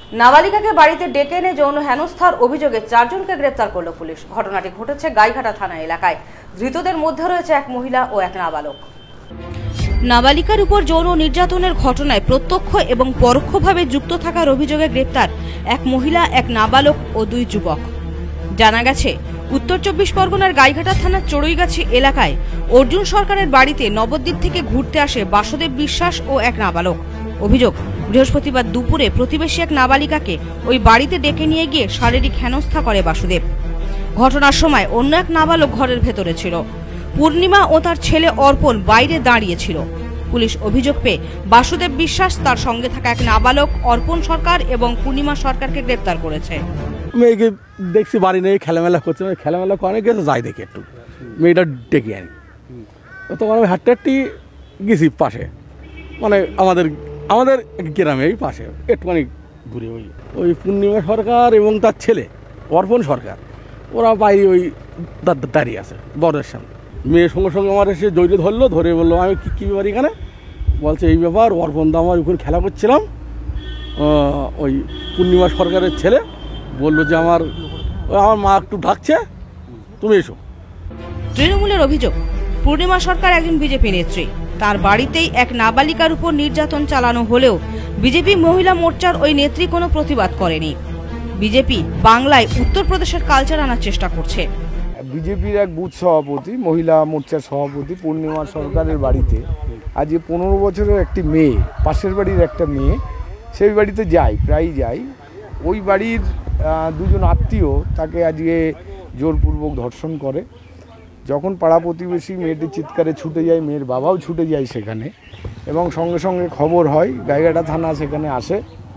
নাবালিকাকে বাড়িতে ডেকে এনে যৌন হেনস্থার অভিযোগে 4 জনকে গ্রেপ্তার করল পুলিশ। ঘটনাটি ঘটেছে গাইঘাটা থানা এলাকায়। ধৃতদের মধ্যে রয়েছে এক মহিলা ও এক নাবালক। নাবালিকার উপর যৌন নির্যাতনের ঘটনায় প্রত্যক্ষ এবং পরোক্ষভাবে যুক্ত থাকার অভিযোগে গ্রেপ্তার এক মহিলা, এক নাবালক ও 2 যুবক। জানা গেছে, উত্তর 24 পরগনার গাইঘাটা থানার চড়ুইগাছি এলাকায় অর্জুন সরকারের বাড়িতে নবদ্বীপ থেকে ঘুরতে আসে বাসুদেব বিশ্বাস ও এক নাবালক। অভিযোগ, বৃহস্পতিবার দুপুরে প্রতিবেশী এক নাবালিকাকে ওই বাড়িতে ডেকে নিয়ে গিয়ে শারীরিক হেনস্থা করে বাসুদেব। ঘটনার সময় অন্য এক নাবালক ঘরের ভেতরে ছিল। পূর্ণিমা ও তার ছেলে অর্পণ বাইরে দাঁড়িয়েছিল। পুলিশ অভিযোগ পেয়ে বাসুদেব বিশ্বাস, তার সঙ্গে থাকা এক নাবালক অর্পণ সরকার এবং পূর্ণিমা সরকারকে গ্রেপ্তার করেছে। মেয়েকে দেখছি বাড়ি নেই, খেলামেলা করছে, খেলামেলা অনেক গেছে, যাই দেখি একটু মেয়েটা ডেকে আনি। তখন আমি হাঁটতে গেছি পাশে, মানে আমাদের গ্রামে এই পাশে একটুখানি ঘুরে ওই পূর্ণিমা সরকার এবং তার ছেলে অর্পণ সরকার, ওরা বাইরে ওই দাঁড়িয়ে আছে বরের সামনে। মেয়ের সঙ্গে সঙ্গে আমার এসে জড়িয়ে ধরলো, ধরে বললো আমি কী ব্যাপার এখানে, বলছে এই ব্যাপার অর্পণ দা আমার ওখানে খেলা করছিলাম, ওই পূর্ণিমা সরকারের ছেলে বললো যে আমার মা একটু ডাকছে, তুমি এসো। তৃণমূলের অভিযোগ, পূর্ণিমা সরকার একজন বিজেপি নেত্রী। তার বাড়িতেই এক নাবালিকার উপর নির্যাতন চালানো হলেও বিজেপি মহিলা মোর্চার ওই নেত্রী কোনো প্রতিবাদ করেনি। বিজেপি বাংলায় উত্তরপ্রদেশের কালচার আনার চেষ্টা করছে। বিজেপির এক বুথ সভাপতি, মহিলা মোর্চার সভাপতি পূর্ণিমা সরকারের বাড়িতে আজ 15 বছরের একটি মেয়ে, পাশের বাড়ির একটা মেয়ে, সেই বাড়িতে যাই, প্রায়ই যাই। ওই বাড়ির 2 জন আত্মীয় তাকে আজকে জোরপূর্বক ধর্ষণ করে। যখন পাড়া প্রতিবেশী মেয়েটির চিৎকারে ছুটে যায়, মেয়ের বাবাও ছুটে যায় সেখানে, এবং সঙ্গে সঙ্গে খবর হয়, গাইঘাটা থানা সেখানে আসে,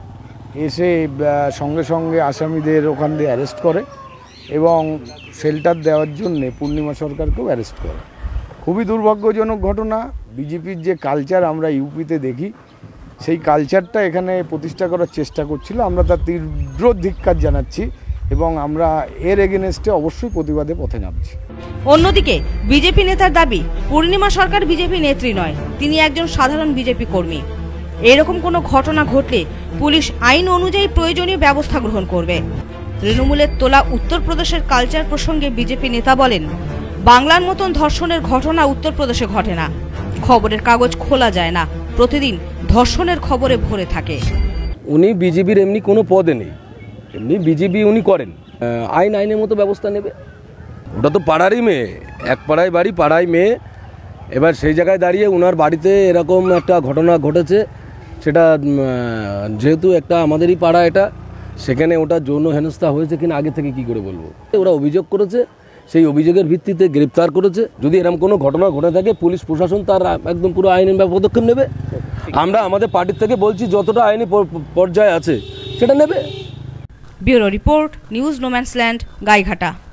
এসে সঙ্গে সঙ্গে আসামিদের ওখান দিয়ে অ্যারেস্ট করে এবং শেল্টার দেওয়ার জন্যে পূর্ণিমা সরকারকেও অ্যারেস্ট করে। খুবই দুর্ভাগ্যজনক ঘটনা। বিজেপির যে কালচার আমরা ইউপিতে দেখি, সেই কালচারটা এখানে প্রতিষ্ঠা করার চেষ্টা করছিল। আমরা তার তীব্র ধিক্কার জানাচ্ছি এবং আমরা এর এগেনস্টে অবশ্যই প্রতিবাদে পথে নামছি। অন্যদিকে বিজেপি নেতার দাবি, পূর্ণিমা সরকার বিজেপি নেত্রী নয়, তিনি একজন সাধারণ বিজেপি কর্মী। এরকম কোনো ঘটনা ঘটলে পুলিশ আইন অনুযায়ী প্রয়োজনীয় ব্যবস্থা গ্রহণ করবে। তৃণমূলের তোলা উত্তরপ্রদেশের কালচার প্রসঙ্গে বিজেপি নেতা বলেন, বাংলার মতন ধর্ষণের ঘটনা উত্তরপ্রদেশে ঘটে না। খবরের কাগজ খোলা যায় না, প্রতিদিন ধর্ষণের খবরে ভরে থাকে। উনি বিজেপির এমনি কোনো পদে নেই, এমনি বিজেপি উনি করেন, আইনের মতো ব্যবস্থা নেবে। ওটা তো পাড়ারই মেয়ে, এক পাড়ায় বাড়ি, পাড়ায় মেয়ে। এবার সেই জায়গায় দাঁড়িয়ে ওনার বাড়িতে এরকম একটা ঘটনা ঘটেছে, সেটা যেহেতু একটা আমাদেরই পাড়া এটা, সেখানে ওটা যৌন হেনস্থা হয়েছে কিনা আগে থেকে কি করে বলবো। ওরা অভিযোগ করেছে, সেই অভিযোগের ভিত্তিতে গ্রেপ্তার করেছে। যদি এরকম কোনো ঘটনা ঘটে থাকে, পুলিশ প্রশাসন তার একদম পুরো আইনি পদক্ষেপ নেবে। আমরা আমাদের পার্টির থেকে বলছি, যতটা আইনি পর্যায়ে আছে সেটা নেবে। Bureau report, news no man's land, Gaighata.